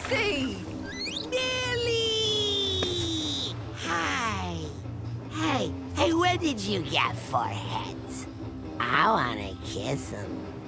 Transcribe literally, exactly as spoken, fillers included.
Moxxie! Billy! Hi. Hey, hey, what did you get for heads? I wanna kiss him.